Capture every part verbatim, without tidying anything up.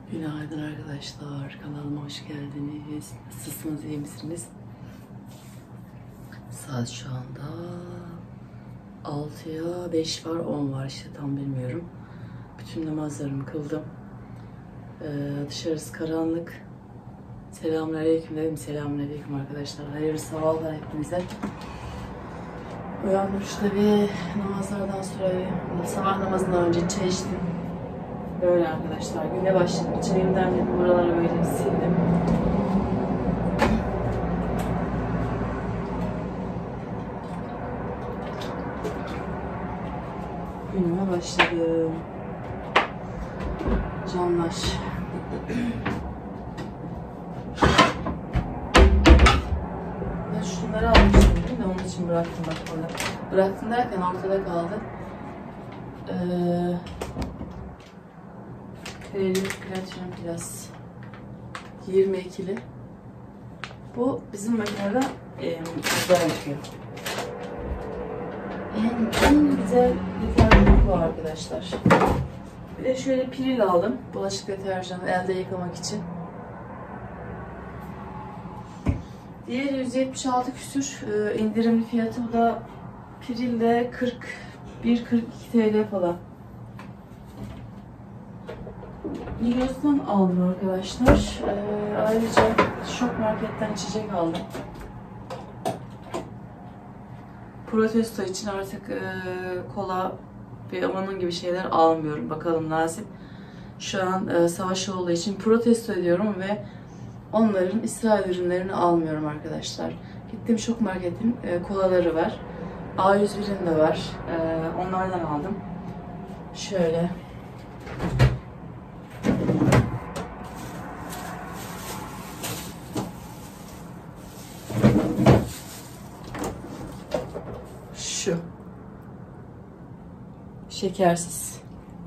Günaydın arkadaşlar, kanalıma hoş geldiniz. Nasılsınız, iyi misiniz? Saat şu anda altıya beş var, on var işte, tam bilmiyorum. Bütün namazlarımı kıldım. Ee, dışarısı karanlık. Selamünaleyküm dedim. Selamünaleyküm arkadaşlar. Hayırlı sabahlar hepinize. Uyandım, şurada bir namazlardan sonra bir sabah namazından önce çay içtim. Böyle arkadaşlar, güne başladım. Çayımı demledim, buraları böyle bir sildim. Günüme başladım. Canlar. Ben şunları almıştım de onun için bıraktım bak orada. Bıraktım derken ortada kaldı. Ee, Platinum Plus yirmi ikili. Bu bizim makinede e, güzel yapıyor. En, en güzel deterjan bu arkadaşlar. Bir de şöyle piril aldım. Bulaşık deterjanı elde yıkamak için. Diğeri yüz yetmiş altı küsür e, indirimli fiyatı. Bu da piril de kırk bir kırk iki TL falan. Migros'tan aldım arkadaşlar. Ee, ayrıca Şok Market'ten içecek aldım. Protesto için artık e, kola ve onun gibi şeyler almıyorum. Bakalım nasip. Şu an e, savaş olduğu için protesto ediyorum ve onların İsrail ürünlerini almıyorum arkadaşlar. Gittim Şok Market'in e, kolaları var. A yüz birin de var. E, onlardan aldım. Şöyle. Şu. Şekersiz.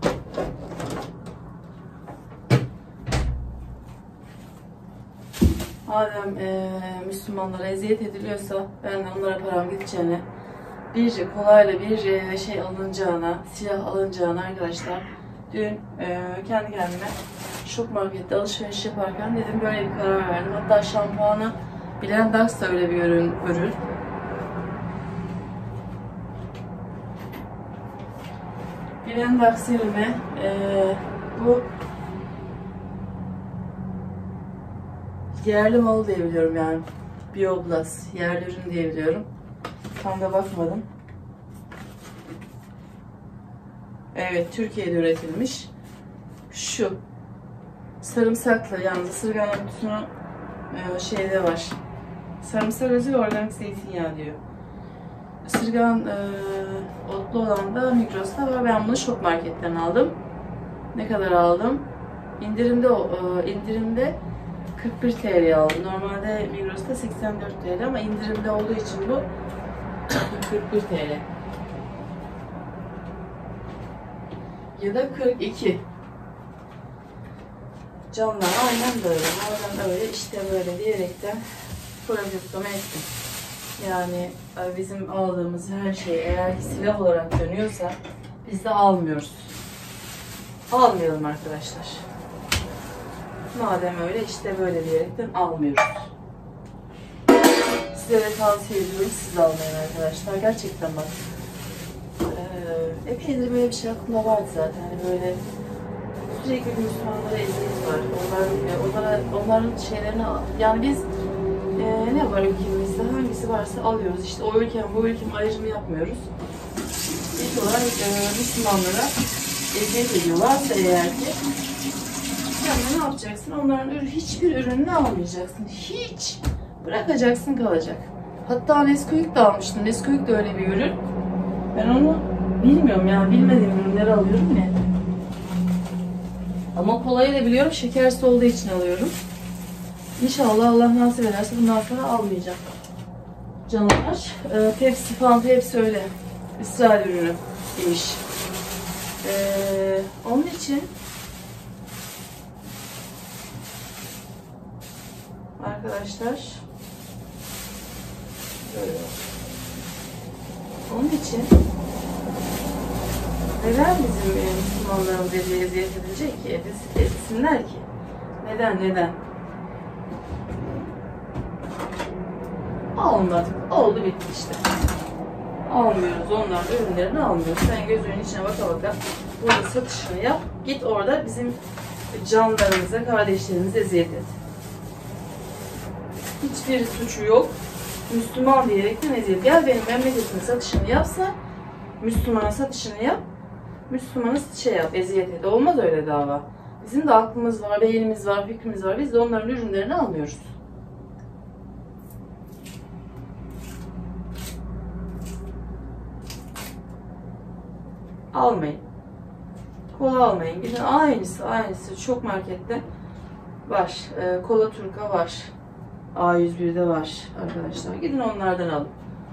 Madem e, Müslümanlara eziyet ediliyorsa ben de onlara param gideceğine, bir kolayla bir e, şey alınacağına, silah alınacağına arkadaşlar, dün e, kendi kendime Şok Market'te alışveriş yaparken dedim, böyle bir karar verdim. Hatta şampuanı Blendax da öyle bir ürün. ürün. Blendax yerine e, bu yerli malı diyebiliyorum yani. Bioblast yerli ürün diyebiliyorum. Tam da bakmadım. Evet, Türkiye'de üretilmiş. Şu sarımsaklı, yalnız ısırgan kutusunun e, şeyde var. Sarımsak özü ve organik zeytinyağı diyor. Isırgan e, otlu olan da Migros'ta var. Ben bunu Şok Market'ten aldım. Ne kadar aldım? İndirimde e, indirimde kırk bir TL aldım. Normalde Migros'ta seksen dört TL ama indirimde olduğu için bu kırk bir TL. Ya da kırk iki. Canlar aynen böyle. Oradan öyle işte böyle diyerekten protestomu ettim. Yani bizim aldığımız her şey eğer ki silah olarak dönüyorsa biz de almıyoruz. Almayalım arkadaşlar. Madem öyle işte böyle diyerekten almıyoruz. Size de tavsiye ediyorum, siz de almayın arkadaşlar. Gerçekten bak. Ee, epeydir böyle bir şey aklımda vardı zaten. Hani böyle sürekli Müslümanlara eziyet var. Onlar, onlara, onların şeylerini, yani biz e, ne var ülkemizde, hangisi varsa alıyoruz. İşte o ülkem bu ülkem ayrımı yapmıyoruz. İlk olarak e, Müslümanlara eziyet ediyorlarsa eğer ki, sen ne yapacaksın? Onların ürün, hiçbir ürününü almayacaksın. Hiç. Bırakacaksın, kalacak. Hatta Nesquik de almıştım. Nesquik de öyle bir ürün. Ben onu bilmiyorum yani, bilmediğim ürünleri alıyorum ne. Ama kolayı da biliyorum, şekersiz olduğu için alıyorum. İnşallah Allah nasip ederse bundan sonra almayacağım. Canavar. Ee, Pepsi falan, Pepsi öyle. İsrail ürünü demiş. Ee, onun için arkadaşlar böyle. Onun için neden bizim Müslümanlarımız eziyet edilecek ki? Edilsinler ki. Neden, neden? Almadık. Oldu bitti işte. Almıyoruz. Onlar ürünlerini almıyoruz. Sen gözünün içine baka baka burada satışını yap. Git orada bizim canlarımıza, kardeşlerimize eziyet et. Hiçbir suçu yok. Müslüman diyerekten eziyet. Gel benim memleketimin satışını yapsa, Müslümana satışını yap. Müslümanı şey yap, eziyet et. Olmaz öyle dava. Bizim de aklımız var, beynimiz var, fikrimiz var. Biz de onların ürünlerini almıyoruz. Almayın. Kola almayın. Gidin aynısı, aynısı. Çok markette var. E, Kola Turka var. A yüz bir'de var arkadaşlar. Gidin onlardan alın.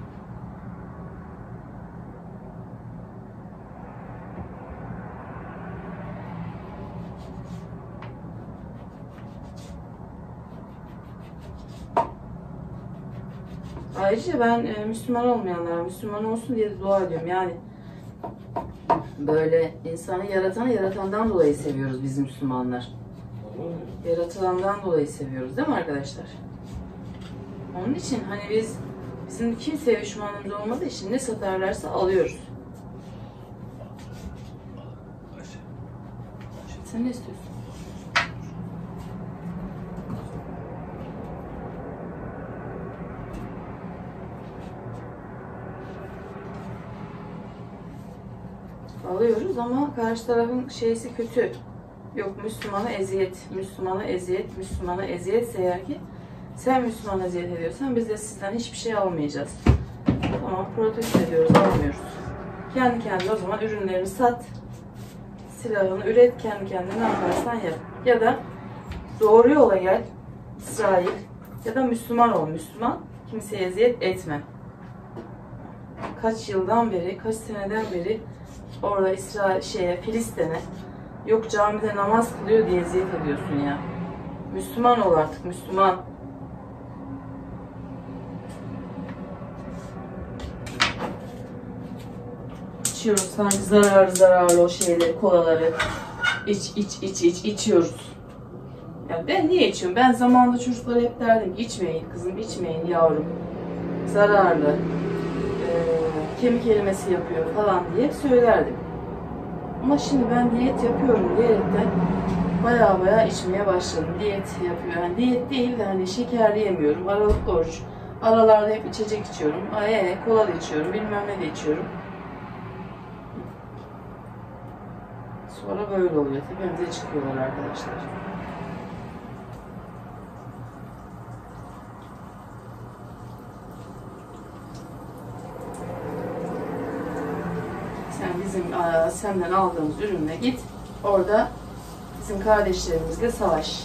Ayrıca ben e, Müslüman olmayanlara Müslüman olsun diye de dua ediyorum. Yani böyle insanı yaratanı yaratandan dolayı seviyoruz biz Müslümanlar. Yaratılandan dolayı seviyoruz değil mi arkadaşlar? Onun için hani biz bizim kimseye düşmanımız olmadığı için ne satarlarsa alıyoruz. Sen ne istiyorsun? Alıyoruz ama karşı tarafın şeysi kötü. Yok Müslümana eziyet, Müslümana eziyet, Müslümana eziyetse eğer ki sen Müslümana eziyet ediyorsan biz de sizden hiçbir şey almayacağız. Tamam, protesto ediyoruz, almıyoruz. Kendi kendine o zaman ürünlerini sat, silahını üret, kendi kendine ne yaparsan yap. Ya da doğru yola gel, İsrail, ya da Müslüman ol, Müslüman, kimseye eziyet etme. Kaç yıldan beri, kaç seneden beri orada İsrail, şeye, Filistin'e yok camide namaz kılıyor diye eziyet ediyorsun ya. Müslüman ol artık, Müslüman. İçiyoruz sanki zararlı zararlı o şeyleri, kolaları. İç, iç, iç, iç, içiyoruz. Ya ben niye içiyorum? Ben zamanında çocuklara hep derdim, içmeyin kızım, içmeyin yavrum. Zararlı. Ee, kemik erimesi yapıyor falan diye söylerdim. Ama şimdi ben diyet yapıyorum diyerekten baya baya içmeye başladım. Diyet yapıyor. Yani diyet değil de hani şekerli yemiyorum. Aralıklı oruç. Aralarda hep içecek içiyorum. Ay, kola da içiyorum. Bilmem ne de içiyorum. Sonra böyle oluyor. Tepemize çıkıyorlar arkadaşlar. Sen bizim senden aldığımız ürünle git. Orada bizim kardeşlerimizle savaş.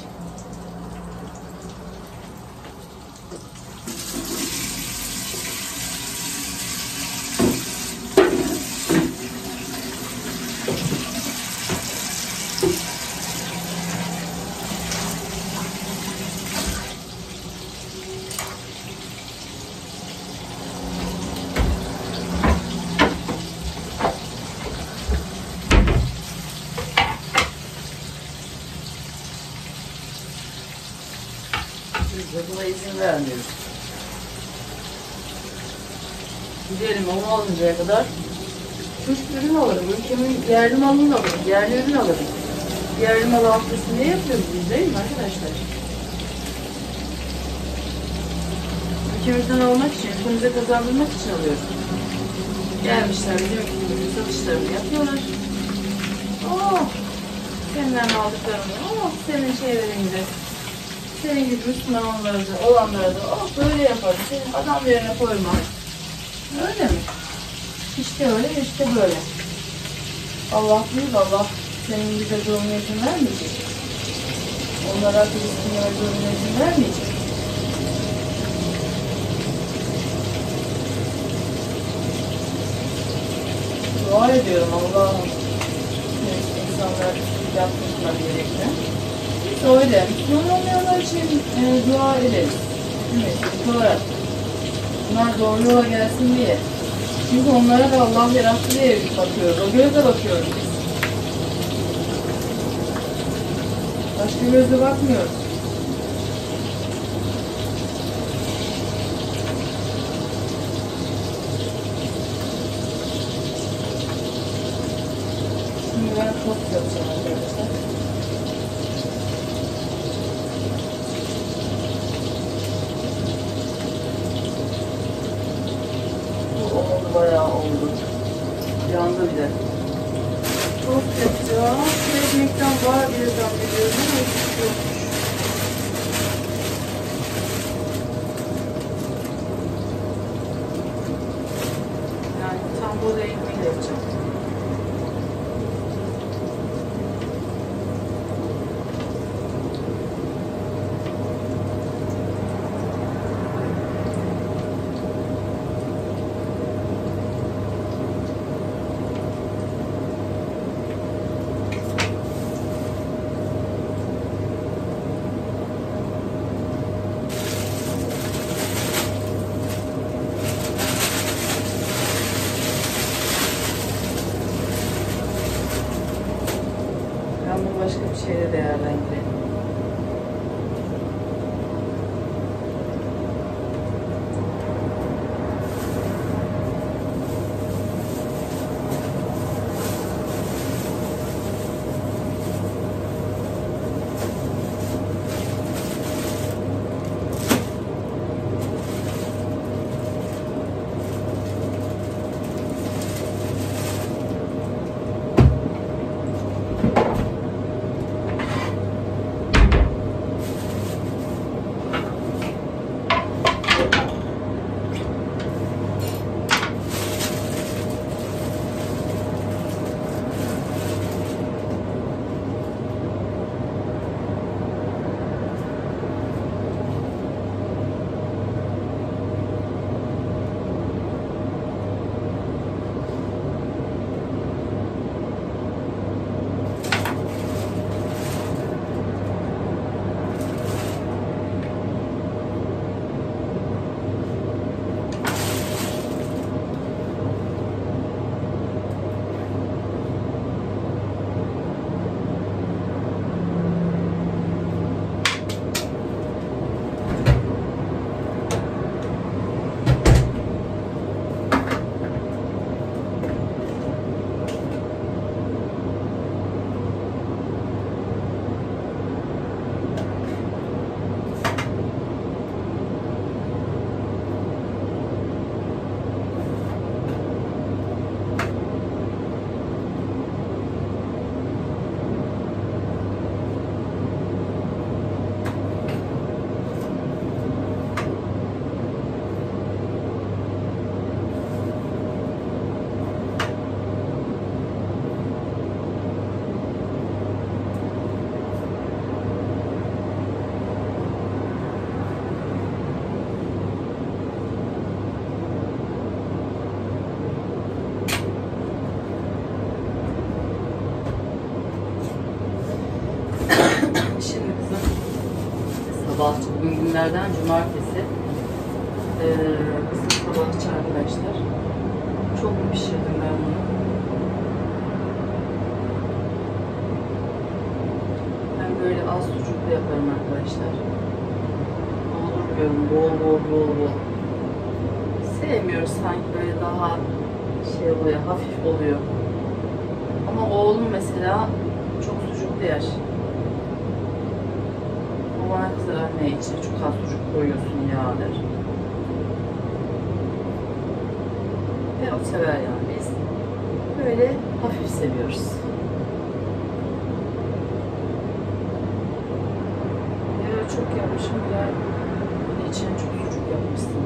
Biz de buna izin vermiyoruz. Giderim onu alıncaya kadar Türk ürün alırım, ülkemin yerli malını alırım, yerli ürün alırım. Yerli mal haftasını ne yapıyoruz biz değil mi arkadaşlar? Ülkemizden almak için, ülkemize kazandırmak için alıyoruz. Gelmişler bizim ülkemizin satışlarını yapıyorlar. Oh! Senden aldıklarını, oh! Senin şeylerinde. Senin gibi Müslüman olanlara da oh böyle yaparız. Senin adam yerine koyma. Öyle mi? İşte öyle, işte böyle. Allah büyük, Allah senin bize durumuna izin vermeyecek. Onlara Filistin'e durumuna izin vermeyecek. Dua ediyorum Allah'ım. İnsanlar yapmışlar gerekli. Biz öyle. Müslüman olmayanlar için e, dua ederiz. Hükümet olarak. Bunlar doğru yola gelsin diye. Çünkü onlara da Allah yarattı diye bakıyoruz. O gözle bakıyoruz biz. Başka gözle bakmıyoruz. Şimdi ben tost yapacağım arkadaşlar. Bu oldu, bayağı oldu. Yandı bile. Tost yapacağım. Şu ekmekten var diye zannediyorum ama hiç yokmuş. Yani tam bu da ekmeğiyle yapacağım. Ben bunu başka bir şeyle değerlendireyim. Sabahçı, bugün günlerden cumartesi. Ee, kızım sabahçı arkadaşlar. Çok mu pişirdim ben bunu? Ben böyle az sucuklu yaparım arkadaşlar. Olur diyorum, bol bol bol bol. Sevmiyoruz sanki, böyle daha şey oluyor, hafif oluyor. Ama oğlum mesela çok sucuklu yer. Bana kızar, anne içine çok az sucuk koyuyorsun ya der. Ve o sever yani. Biz böyle hafif seviyoruz. Ya çok yapmışım ya. Bunun içine çok sucuk yapmışsın.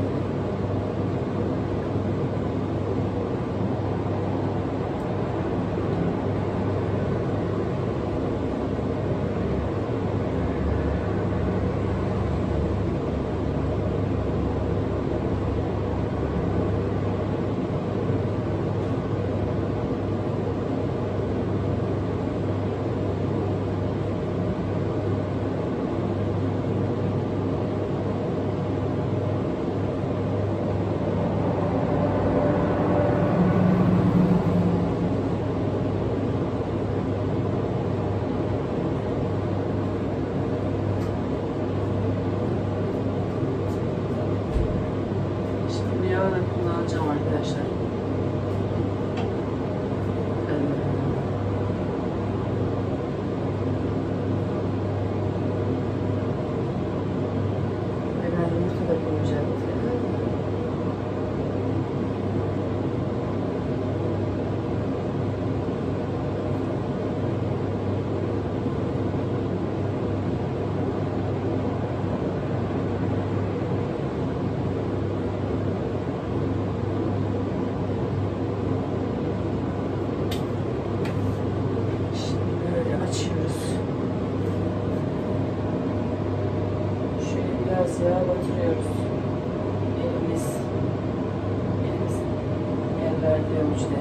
ölçüde.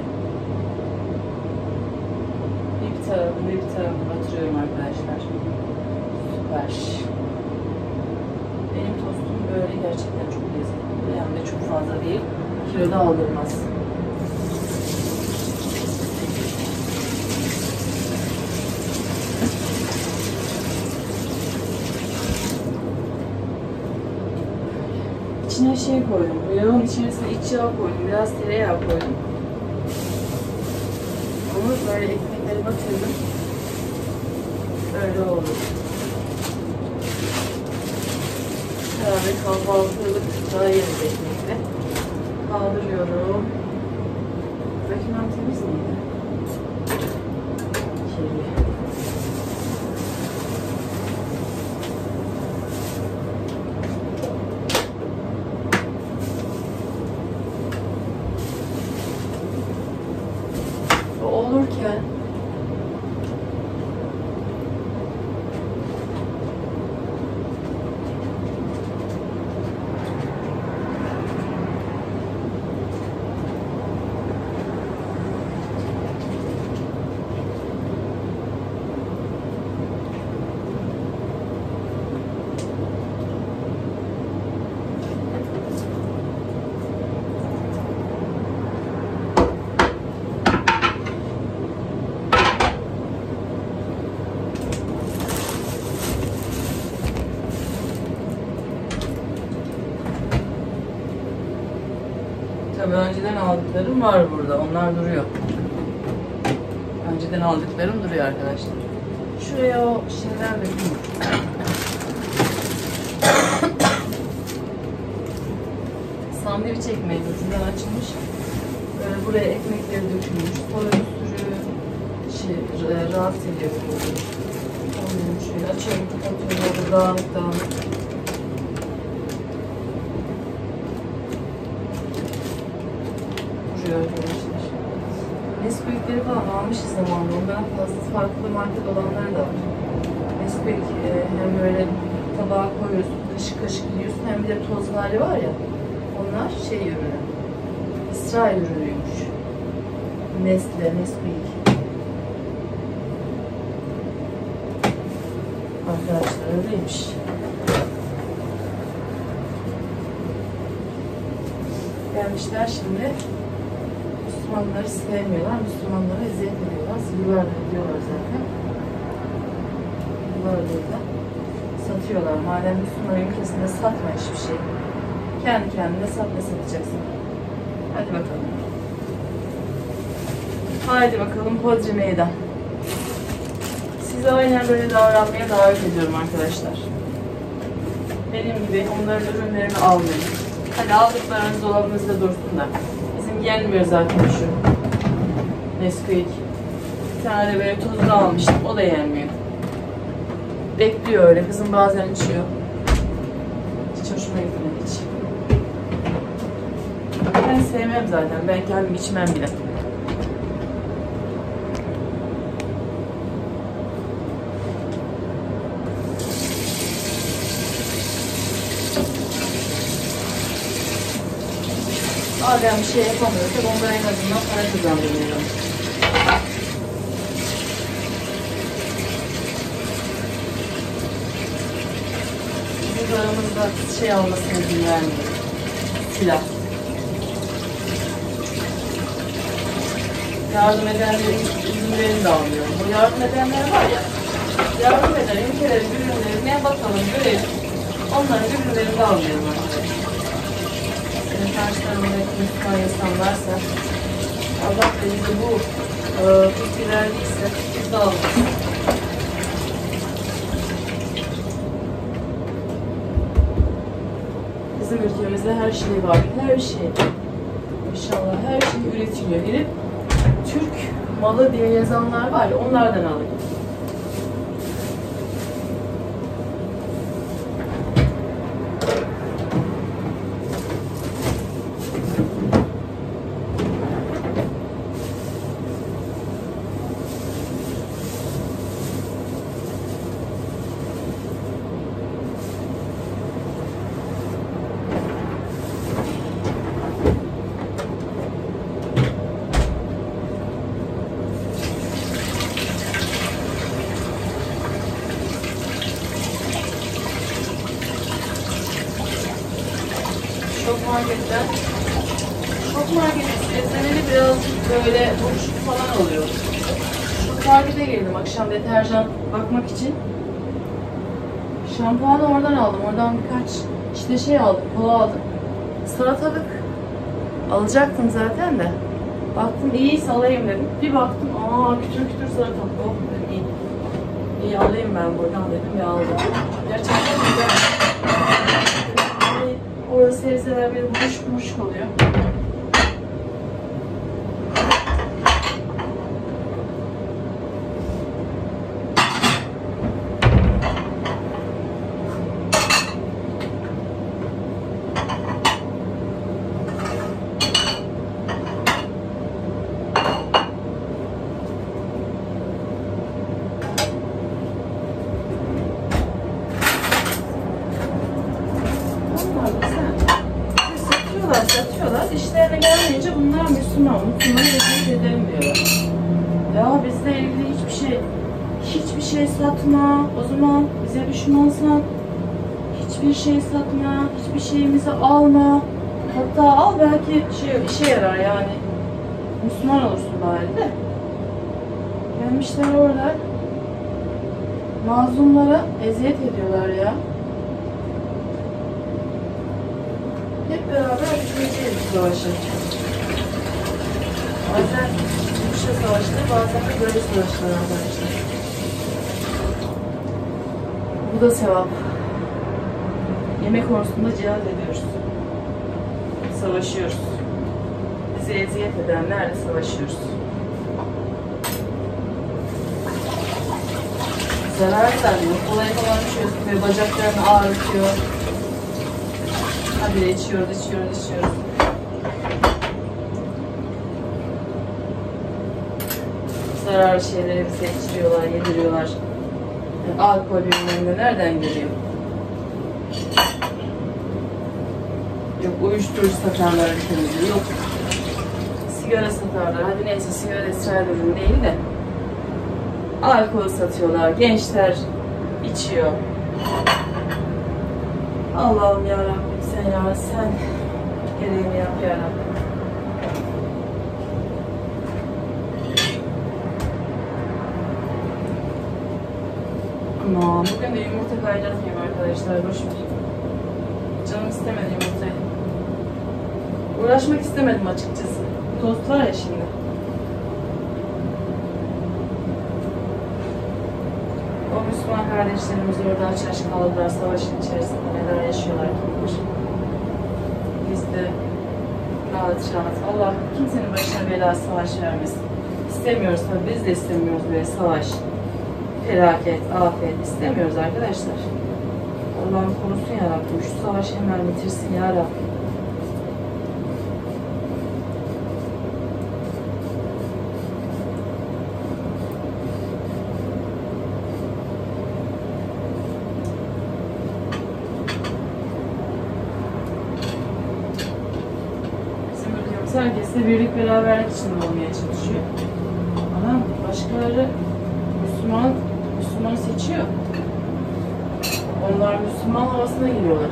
Bir tarafını bir tarafını batırıyorum arkadaşlar. Süper. Benim tostum böyle gerçekten çok lezzetli. Yani çok fazla değil. Kilo da aldırmaz. İçine şey koydum. Bu yağın içerisine iç yağ koydum. Biraz tereyağı koydum. Onu böyle ekmekleri batırdım. Böyle oldu. Herhalde kahvaltılık daha yeriz ekmekle. Kaldırıyorum. Bakımım temiz miydi? Kirli. O olurken tabii önceden aldıklarım var burada. Onlar duruyor. Önceden aldıklarım duruyor arkadaşlar. Şuraya o şeyler dökeyim. Sandviç ekmeği ucundan açılmış. Böyle buraya ekmekleri dökülmüş. Soya sürü şey, rahatsız ediyor. Onu şöyle açıyorum, kapatıyorum. Dağınık dağınık. Arkadaşlar. Nesquik'leri falan almışız zamanında. Ondan fazla farklı marka olanlar da var. Nesquik e, hem böyle tabağa koyuyorsun, kaşık kaşık yiyorsun, hem bir de toz hali var ya. Onlar şey ürünü. İsrail ürünüymüş. Nestle, Nesquik. Arkadaşlar öyleymiş. Gelmişler şimdi. Müslümanları sevmiyorlar, Müslümanlara eziyet ediyorlar. Yıllardır ediyorlar zaten. Yıllardır da satıyorlar. Madem Müslüman ülkesinde satma hiçbir şey. Kendi kendine sat, ne satacaksın? Hadi bakalım. Haydi bakalım Hodri Meydan. Sizi aynen böyle davranmaya davet ediyorum arkadaşlar. Benim gibi onların ürünlerini almayın. Hadi aldıklarınız dolabınızda dursun da. Bizim gelmiyor zaten şu Nesquik. Bir tane de böyle tuzlu almıştım. O da yenmiyor. Bekliyor öyle. Kızım bazen içiyor. Hiç hoşuma gitmedi hiç. Ben sevmem zaten. Ben kendim içmem bile. Madem bir şey yapamıyorsak onlara en azından para kazandırmayalım. Biz aramızda şey almasına izin vermiyoruz. Silah. Yardım edenlerin izinlerini de almıyorum. Bu yardım edenler var ya, yardım eden ülkelerin ürünlerine bakalım, görelim. Onların ürünlerini de almayalım arkadaşlar. Senin karşılarındaki Müslüman insan varsa, Allah da bize bu e, fikri verdiyse biz de alırız. Bizim ülkemizde her şey var, her şey. İnşallah her şey üretiliyor. Gelip Türk malı diye yazanlar var ya, onlardan alın. marketten. Çok market besleneli biraz böyle buruşuk falan oluyor. Şu markete girdim akşam deterjan bakmak için. Şampuanı oradan aldım. Oradan birkaç işte şey aldım, kola aldım. Salatalık alacaktım zaten de. Baktım iyi salayım dedim. Bir baktım aa kütür kütür salatalık. Oh dedim iyi. İyi alayım ben buradan dedim ya aldım. Gerçekten güzel. Yani orada sebzeler böyle buruşuk buruşuk oluyor. Satıyorlar. İşlerine gelmeyince bunlar Müslüman. Müslümanı eziyet edelim diyorlar. Ya bizle ilgili hiçbir şey hiçbir şey satma. O zaman bize düşmansan hiçbir şey satma. Hiçbir şeyimizi alma. Hatta al belki şey, işe yarar yani. Müslüman olursun bari de. Gelmişler orada mazlumlara eziyet ediyorlar ya. Hep beraber bitmeyeceğiz bu savaşı. Bazen yumuşak savaşlar, bazen de böyle savaşlar arkadaşlar. Bu da sevap. Yemek konusunda cihad ediyoruz. Savaşıyoruz. Bizi eziyet edenlerle savaşıyoruz. Zarar vermiyor. Kolay falan çözmüyor. Bacaklarını ağrıtıyor. Habire içiyoruz, içiyoruz, içiyoruz. Zararlı şeyleri bize içiriyorlar, yediriyorlar. Yani alkol bilmem nereden geliyor? Yok uyuşturucu satarlar ülkemizde, yok sigara satarlar. Hadi neyse sigara esrar ürün değil de alkol satıyorlar, gençler içiyor. Allah'ım yarabbim sen ya sen gereğini yap yarabbim. Aman bugün de yumurta kaynatmayayım arkadaşlar, boşver. Canım istemedi yumurtayı. Uğraşmak istemedim açıkçası. Tost var ya şimdi. O Müslüman kardeşlerimiz orada aç aç kaldılar, savaşın içerisinde neler yaşıyorlar kim bilir. Biz de rahat rahat. Allah kimsenin başına bela savaş vermesin. İstemiyoruz tabii, biz de istemiyoruz böyle savaş, felaket, afet istemiyoruz arkadaşlar. Allah'ım korusun ya Rabbim, şu savaşı hemen bitirsin ya Rabbim. Herkesle birlik beraberlik içinde olmaya çalışıyor. Ama başkaları Müslüman, Müslümanı seçiyor. Onlar Müslüman havasına giriyorlar.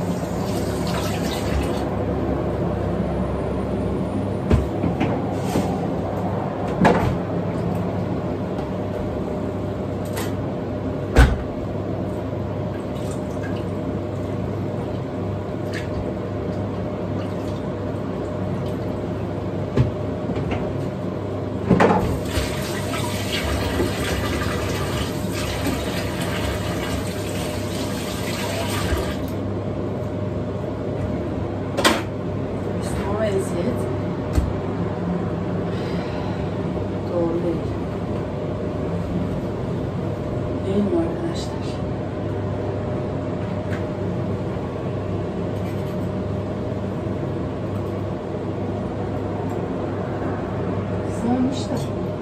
Eziyet doğru değil. Değil mi arkadaşlar? Güzelmiş de.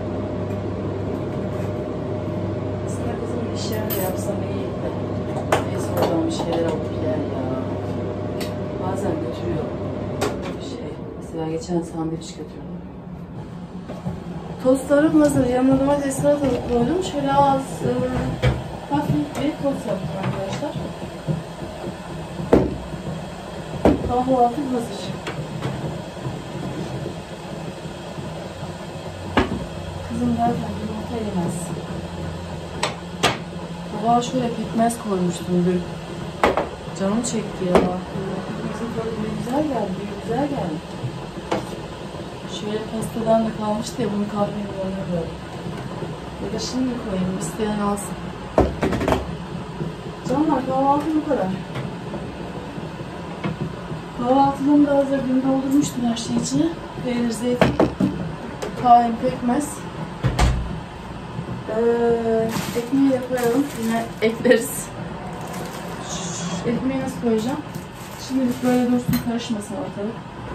Aslında kızım iş yerinde yapsam iyi de. Neyse oradan bir şeyler alıp yer ya. Bazen götürüyor. Mesela geçen sandviç götürdüm. Tostlarım hazır. Yanına domates salatalık koydum. Şöyle az e, hafif bir tost yaptım arkadaşlar. Kahvaltı hazır. Kızım zaten yumurta yemez. Baba şöyle pekmez koymuştum dün. Canım çekti ya. Bizim böyle bir güzel geldi, bir güzel geldi. Şöyle pastadan da kalmıştı ya, bunu kahvenin yanına koydum. Ya da şimdi koyayım, isteyen alsın. Canlar, kahvaltı bu kadar. Kahvaltılığımı da hazır, dün doldurmuştum her şey içine. Peynir, zeytin, tahin, pekmez. Ee, ekmeği de koyalım, yine ekleriz. Ekmeği nasıl koyacağım? Şimdilik böyle dursun, karışmasın ortalık.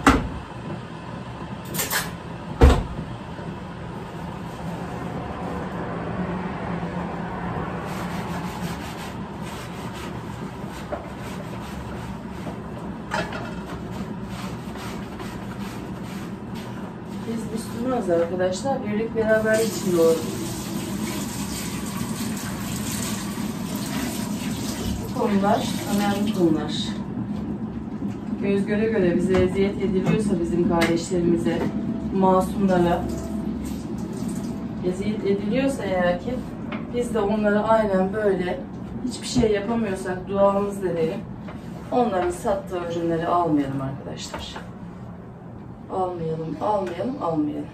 Biz Müslümanız arkadaşlar, birlik beraberlik için doğru. Bu konular önemli konular. Göz göre göre bize eziyet ediliyorsa, bizim kardeşlerimize, masumlara eziyet ediliyorsa eğer ki, biz de onlara aynen böyle hiçbir şey yapamıyorsak duamızla edelim. Onların sattığı ürünleri almayalım arkadaşlar. Almayalım, almayalım, almayalım.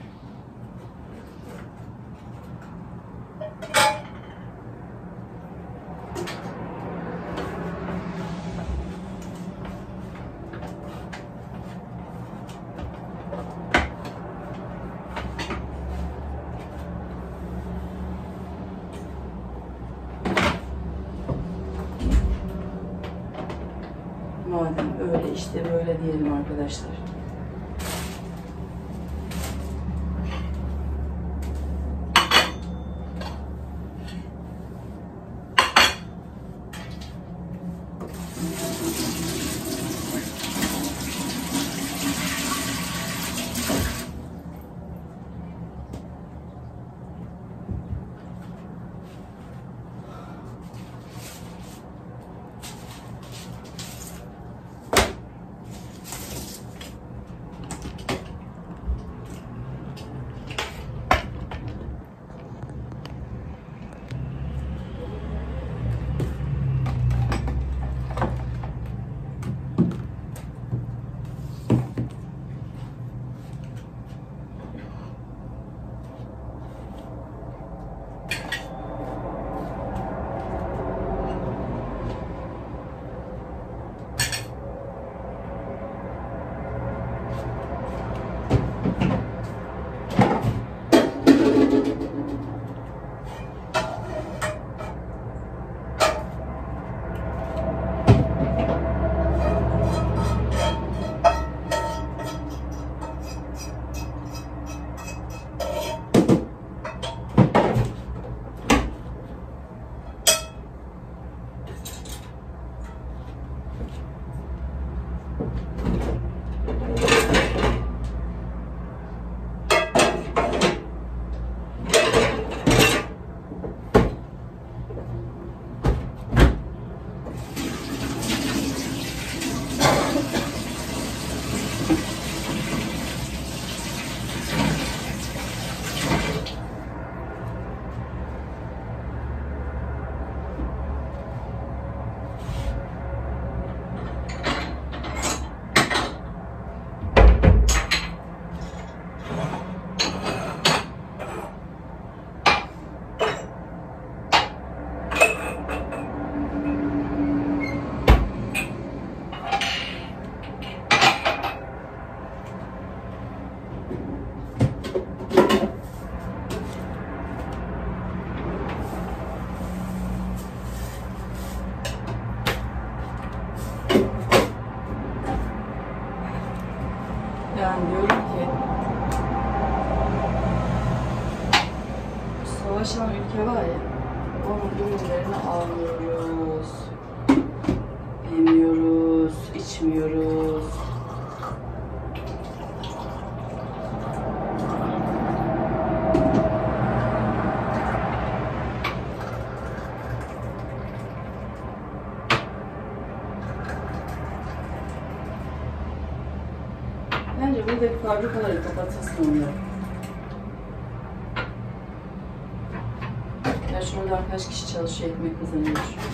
Madem öyle işte böyle diyelim arkadaşlar. Yani diyorum ki, savaşan ülke var ya, onun ürünlerini almıyoruz, yemiyoruz, içmiyoruz. Bir de fabrikaları kapatırsın onları. Ya şurada kaç kişi çalışıyor, ekmek kazanıyor.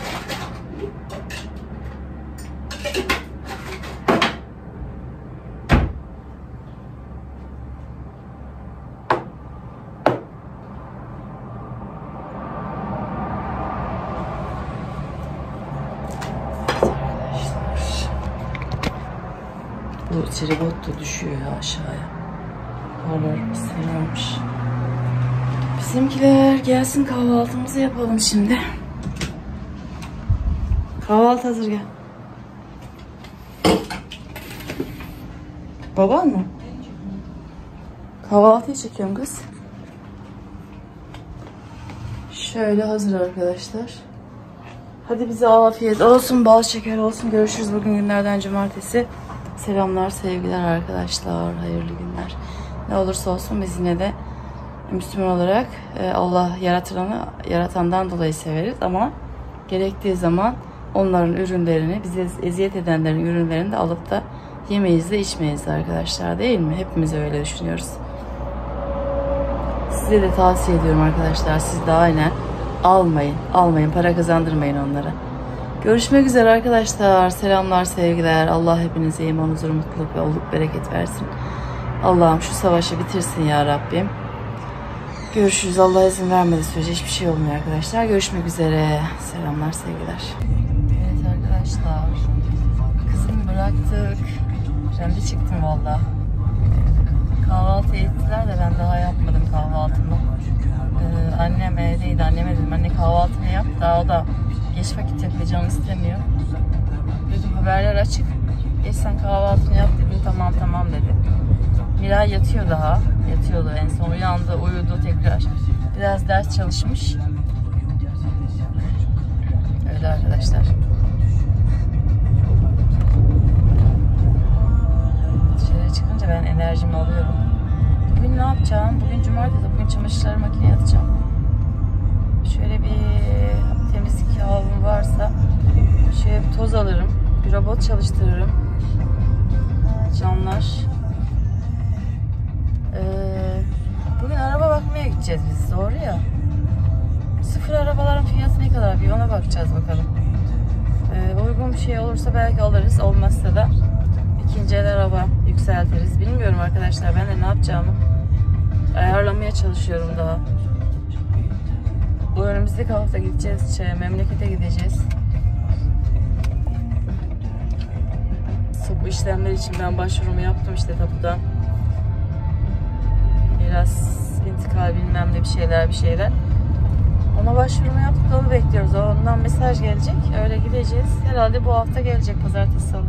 Bu tribot da düşüyor ya aşağıya. Oralar ısınıyormuş. Bizimkiler gelsin, kahvaltımızı yapalım şimdi. Kahvaltı hazır, gel. Baban mı? Kahvaltıyı çekiyorum kız. Şöyle hazır arkadaşlar. Hadi bize afiyet olsun, bal şeker olsun. Görüşürüz bugün günlerden cumartesi. Selamlar, sevgiler arkadaşlar. Hayırlı günler. Ne olursa olsun biz yine de Müslüman olarak Allah yaratılanı yaratandan dolayı severiz ama gerektiği zaman onların ürünlerini, bize eziyet edenlerin ürünlerini de alıp da yemeyiz de içmeyiz arkadaşlar, değil mi? Hepimiz öyle düşünüyoruz. Size de tavsiye ediyorum arkadaşlar. Siz de aynen almayın. Almayın. Para kazandırmayın onlara. Görüşmek üzere arkadaşlar. Selamlar, sevgiler. Allah hepinize iman, huzur, mutluluk ve olluk bereket versin. Allah'ım şu savaşı bitirsin ya Rabbim. Görüşürüz. Allah izin vermediği sürece hiçbir şey olmuyor arkadaşlar. Görüşmek üzere. Selamlar, sevgiler. Evet arkadaşlar. Kızımı bıraktık. Ben de çıktım valla. Kahvaltı ettiler de ben daha yapmadım kahvaltımı. Ee, annem evdeydi. Anneme dedim anne kahvaltını yap. Daha o da geç vakit yapıyor, canım istemiyor. Dedim haberler açık. Geç sen kahvaltını yap dedim. Tamam tamam dedi. Miray yatıyor daha. Yatıyordu en son. Uyandı, uyudu tekrar. Biraz ders çalışmış. Öyle arkadaşlar. Dışarı çıkınca ben enerjimi alıyorum. Bugün ne yapacağım? Bugün cumartesi. Bugün çamaşırları makineye atacağım. Şöyle bir temizlik havlum varsa şöyle bir toz alırım. Bir robot çalıştırırım. Canlar. Ee, bugün araba bakmaya gideceğiz biz. Doğru ya. Sıfır arabaların fiyatı ne kadar? Bir ona bakacağız bakalım. Ee, uygun bir şey olursa belki alırız. Olmazsa da ikinci el araba yükseltiriz. Bilmiyorum arkadaşlar. Ben de ne yapacağımı ayarlamaya çalışıyorum daha. Bu önümüzdeki hafta gideceğiz. Şey, memlekete gideceğiz. Bu işlemler için ben başvurumu yaptım işte tapudan. Biraz intikal bilmem ne bir şeyler bir şeyler. Ona başvurumu yaptık, onu bekliyoruz. Ondan mesaj gelecek. Öyle gideceğiz. Herhalde bu hafta gelecek, pazartesi salı.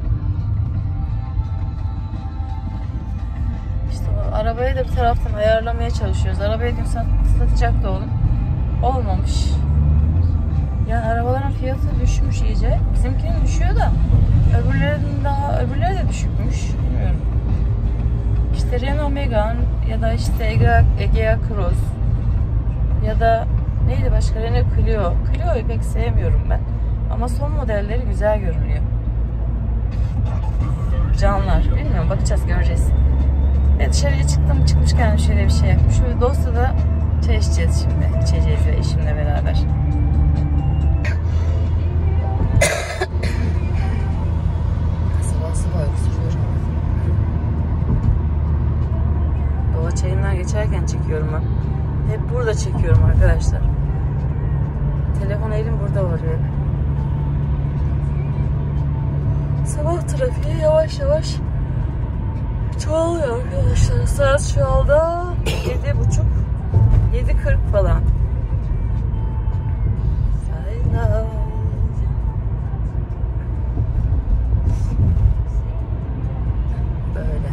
İşte o arabayı da bir taraftan ayarlamaya çalışıyoruz. Arabayı dün satacak da oğlum. Olmamış. Yani arabaların fiyatı düşmüş iyice. Bizimkinin düşüyor da öbürlerinin daha öbürleri de düşükmüş. Bilmiyorum. İşte Renault Megane ya da işte Egea, Egea Cross ya da neydi başka, Renault Clio. Clio'yu pek sevmiyorum ben. Ama son modelleri güzel görünüyor. Canlar. Bilmiyorum, bakacağız, göreceğiz. Evet, dışarıya çıktım, çıkmışken şöyle bir şey yapmış. Şöyle Dosya'da çay içeceğiz şimdi. İçeceğiz ve eşimle beraber. Sabah sabah öksürüyorum. Doğa çayından geçerken çekiyorum ben. Hep burada çekiyorum arkadaşlar. Telefon elim burada var hep. Sabah trafiği yavaş yavaş çoğalıyor arkadaşlar. Saat şu anda yedi buçuk, yedi kırk falan. Sayla. Böyle.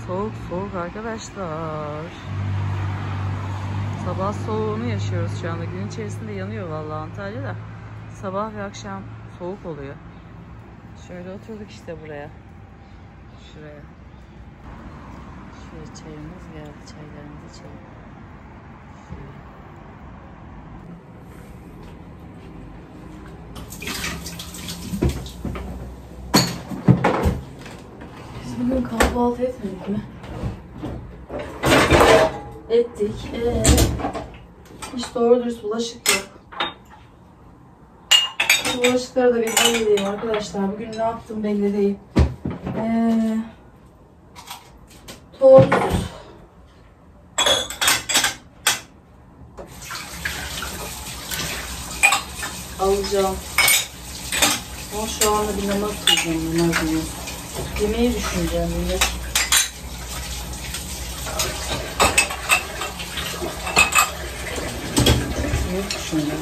Soğuk soğuk arkadaşlar. Sabah soğuğunu yaşıyoruz şu anda. Gün içerisinde yanıyor vallahi Antalya'da. Sabah ve akşam soğuk oluyor. Şöyle oturduk işte buraya. Şuraya. Şöyle çayımız geldi. Çaylarımızı içelim. Şöyle. Biz bugün kahvaltı etmedik mi? Ettik. Ee, hiç doğru dürüst bulaşık yok. Şu bulaşıkları da bir halledeyim arkadaşlar. Bugün ne yaptım belli değil. Ee, toz. Alacağım. Ama şu anda bir namaz kılacağım. Namazını. Yemeği düşüneceğim yine. Yemeği düşüneceğim.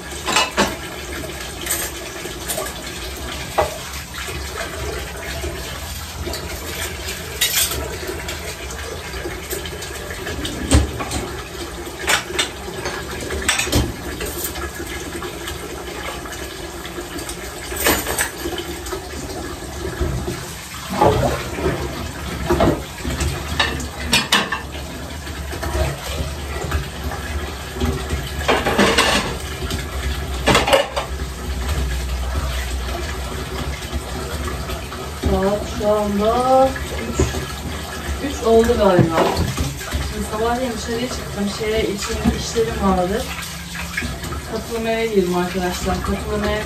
Şu anda üç oldu galiba. Şimdi sabahleyin dışarıya çıktım. Şeye için işlerim vardı. Katılmaya girdim arkadaşlar. Katılmaya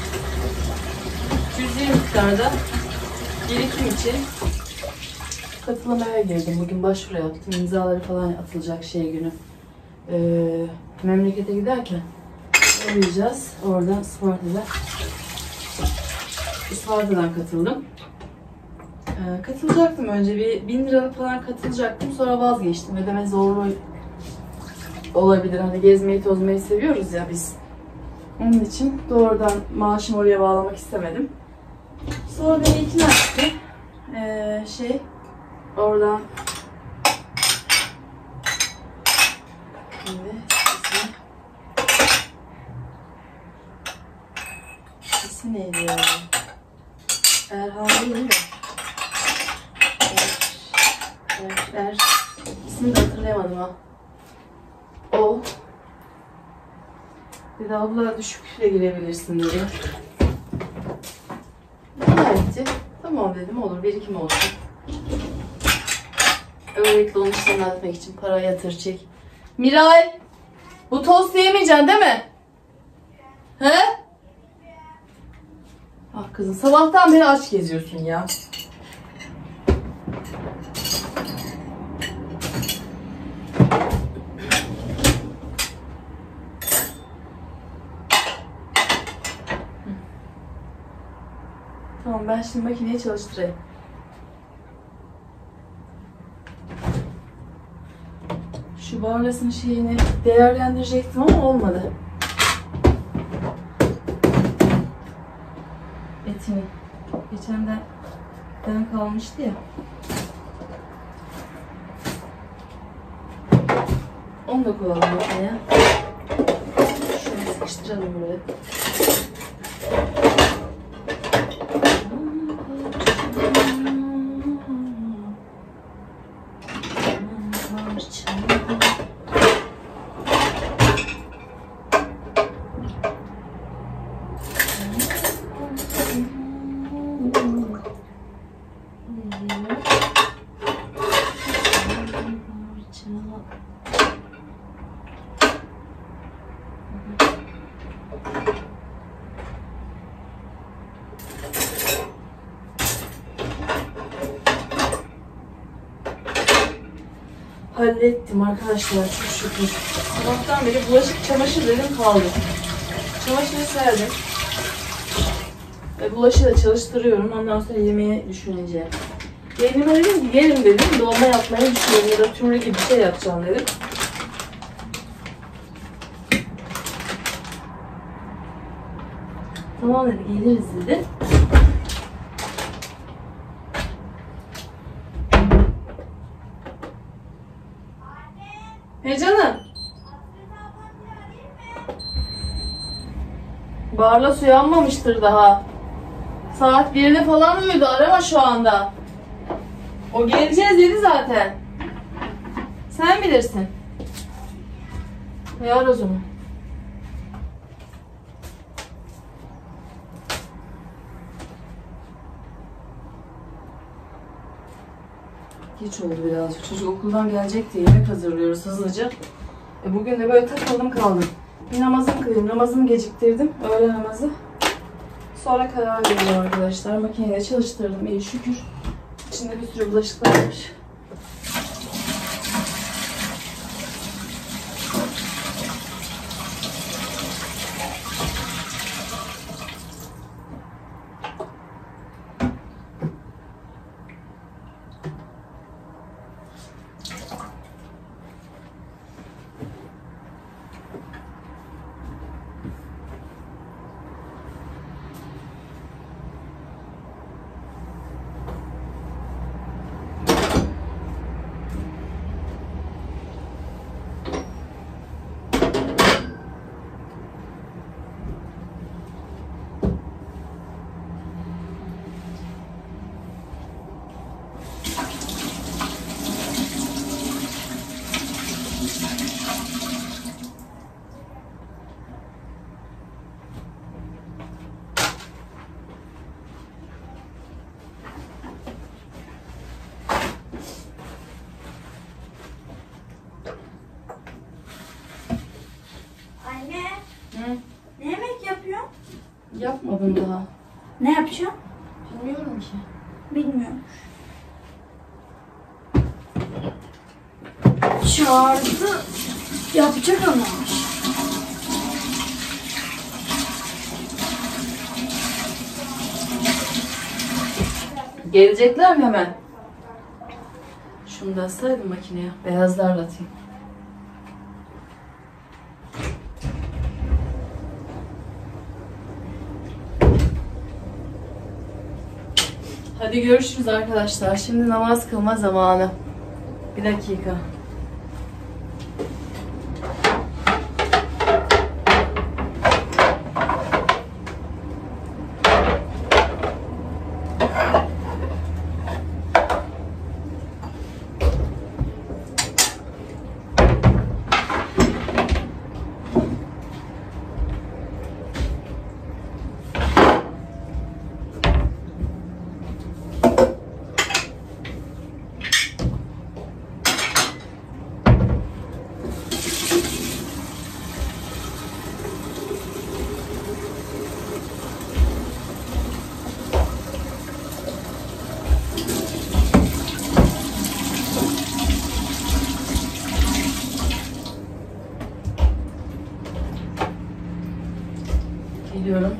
cüzi miktarda birikim için katılmaya girdim. Bugün başvuru yaptım. İmzaları falan atılacak şey günü. Ee, memlekete giderken arayacağız. Oradan Isparta'da Isparta'dan katıldım. Ee, katılacaktım önce bir bin liralık falan katılacaktım, sonra vazgeçtim. Ödeme zorlu olabilir, hani gezmeyi tozmayı seviyoruz ya biz. Onun için doğrudan maaşımı oraya bağlamak istemedim. Sonra beni ikna etti. Ee, şey oradan şimdi ismi, ismi neydi ya? Erhan değil mi? Er, er. İsmini de hatırlayamadım ha. O. Dedi abla düşükle girebilirsin dedi. Ne etti? Tamam dedim, olur, birikim olsun. Öylelikle onun işlerini halletmek için para yatır çek. Miray! Bu tost yemeyeceksin değil mi? He? Ah kızım, sabahtan beri aç geziyorsun ya. Tamam, ben şimdi makineyi çalıştırayım. Şu barlasın şeyini değerlendirecektim ama olmadı. Etini. Geçenden den kalmıştı ya. Onu da koyalım makineye. Şöyle sıkıştıralım buraya. Hallettim arkadaşlar, çok şükür. Sabahtan beri bulaşık, çamaşır dedim kaldı. Çamaşırı serdim. Ve bulaşığı da çalıştırıyorum. Ondan sonra yemeği düşüneceğim. Yeğenime dedim ki yerim dedim. Dolma yapmayı düşünüyorum ya da türlü gibi bir şey yapacağım dedim. Tamam dedi, geliriz dedi. Barlas uyanmamıştır daha. Saat birde falan uyudu. Arama şu anda. O geleceğiz dedi zaten. Sen bilirsin. Yar o zaman. Geç oldu birazcık. Çocuk okuldan gelecek diye yemek hazırlıyoruz hızlıca. E bugün de böyle takıldım kaldım. Bir namazımı kılayım. Namazımı geciktirdim. Öğle namazı. Sonra karar veriyorum arkadaşlar. Makineyle çalıştırdım. İyi şükür. İçinde bir sürü bulaşıklar var. Anne, Hı? ne yemek yapıyorsun? Yapmadım daha. Ne yapacaksın? Bilmiyorum ki. Bilmiyorum. Çağırdı. Yapacak ama. Gelecekler mi hemen? Şunu da asaydım makineye. Beyazlarla atayım. Hadi görüşürüz arkadaşlar. Şimdi namaz kılma zamanı. Bir dakika. Geliyorum.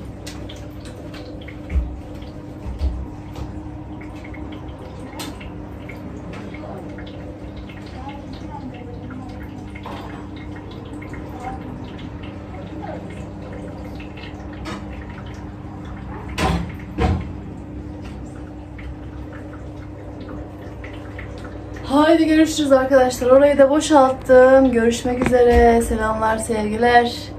Haydi görüşürüz arkadaşlar. Orayı da boşalttım. Görüşmek üzere. Selamlar, sevgiler.